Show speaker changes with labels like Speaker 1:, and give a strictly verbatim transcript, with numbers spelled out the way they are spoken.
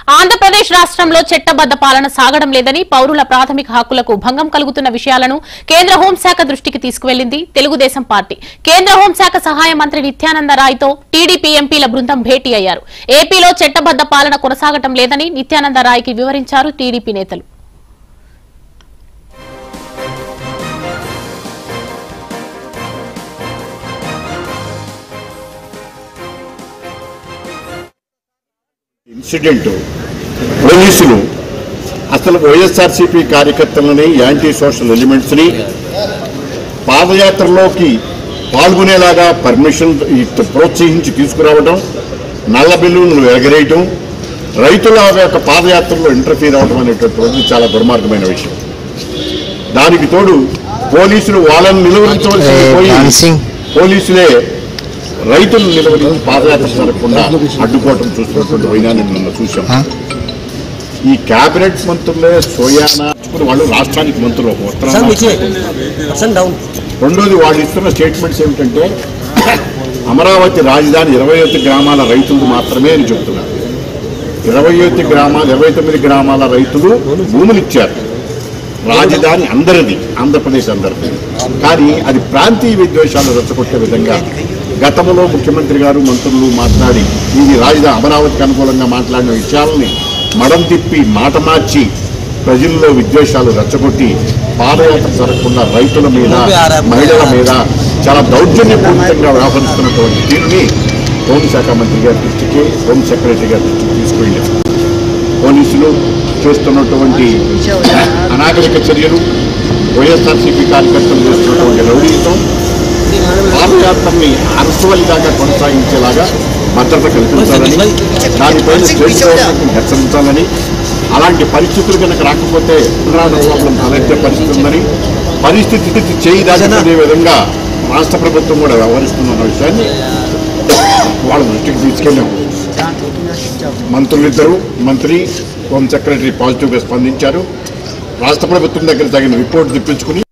Speaker 1: ఆంధ్రప్రదేశ్ రాష్ట్రంలో చట్టబద్ద పాలన సాగడం లేదని పౌరుల ప్రాథమిక హక్కులకు భంగం కలుగుతున్న విషయాలను కేంద్ర హోంశాఖ దృష్టికి తీసుకువెళ్లింది తెలుగుదేశం పార్టీ. కేంద్ర హోంశాఖ సహాయ మంత్రి నిత్యానంద రాయ్తో టీడీపీ ఎంపీల బృందం భేటీ అయ్యారు. ఏపీలో చట్టబద్ద పాలన కొనసాగడం లేదని నిత్యానంద రాయ్కి వివరించారు టీడీపీ నేతలు.
Speaker 2: ఇన్సిడెంట్ పోలీసులు అసలు వైఎస్ఆర్సీపీ కార్యకర్తలని యాంటీ సోషల్ ఎలిమెంట్స్ని పాదయాత్రలోకి పాల్గొనేలాగా పర్మిషన్ ప్రోత్సహించి తీసుకురావడం, నల్ల బిల్లును ఎగరేయటం, రైతుల యొక్క పాదయాత్రలో ఇంటర్ఫీర్ అవడం అనేటటువంటి చాలా దుర్మార్గమైన విషయం. దానికి తోడు పోలీసులు వాళ్ళని నిలువరించవలసి పోయి పోలీసులే రైతులు నిలబడి పాదయాత్ర జరగకుండా అడ్డుకోవటం చూస్తున్నటువంటి వైనాన్ని నిన్న చూసాం. ఈ కేబినెట్ మంత్రులే సోయానా వాళ్ళు రాష్ట్రానికి మంత్రులు రెండోది వాళ్ళు ఇస్తున్న స్టేట్మెంట్స్ ఏమిటంటే అమరావతి రాజధాని ఇరవై ఒకటి గ్రామాల రైతులు మాత్రమే అని చెప్తున్నారు. ఇరవై ఒకటి గ్రామాలు ఇరవై తొమ్మిది గ్రామాల రైతులు భూములు ఇచ్చారు. రాజధాని అందరిది, ఆంధ్రప్రదేశ్ అందరిది. కానీ అది ప్రాంతీయ విద్వేషాలు రెచ్చగొట్టే విధంగా గతంలో ముఖ్యమంత్రి గారు మంత్రులు మాట్లాడి ఇది రాజధాని అమరావతికి అనుకూలంగా మాట్లాడిన విషయాలని మడం తిప్పి మాట మార్చి ప్రజల్లో విద్వేషాలు రెచ్చగొట్టి పాదయాత్ర జరగకుండా రైతుల మీద, మహిళల మీద చాలా దౌర్జన్యపూరితంగా వ్యవహరిస్తున్నటువంటి దీనిని హోంశాఖ మంత్రి గారి దృష్టికి, హోం సెక్రటరీ గారి దృష్టికి తీసుకువెళ్ళారు. పోలీసులు చేస్తున్నటువంటి అనాగరిక చర్యలు, వైఎస్ఆర్సీపీ కార్యకర్తలు చేస్తున్నటువంటి రౌడీయుతం పాదయాత్రని అరసవల్లిదాకా కొనసాగించేలాగా భద్రత కల్పించాలని, దానిపైన స్టేట్ గవర్నమెంట్ని హెచ్చరించాలని, అలాంటి పరిస్థితులు కనుక రాకపోతే ప్రాబ్లం తలెత్తే పరిస్థితి ఉందని, పరిస్థితి చేయి దాచుకునే విధంగా రాష్ట్ర ప్రభుత్వం కూడా వ్యవహరిస్తున్న విషయాన్ని వాళ్ళ దృష్టికి తీసుకెళ్ళాం. మంత్రులిద్దరూ, మంత్రి, హోం సెక్రటరీ పాజిటివ్గా స్పందించారు. రాష్ట్ర ప్రభుత్వం దగ్గర తగిన రిపోర్ట్ తెప్పించుకుని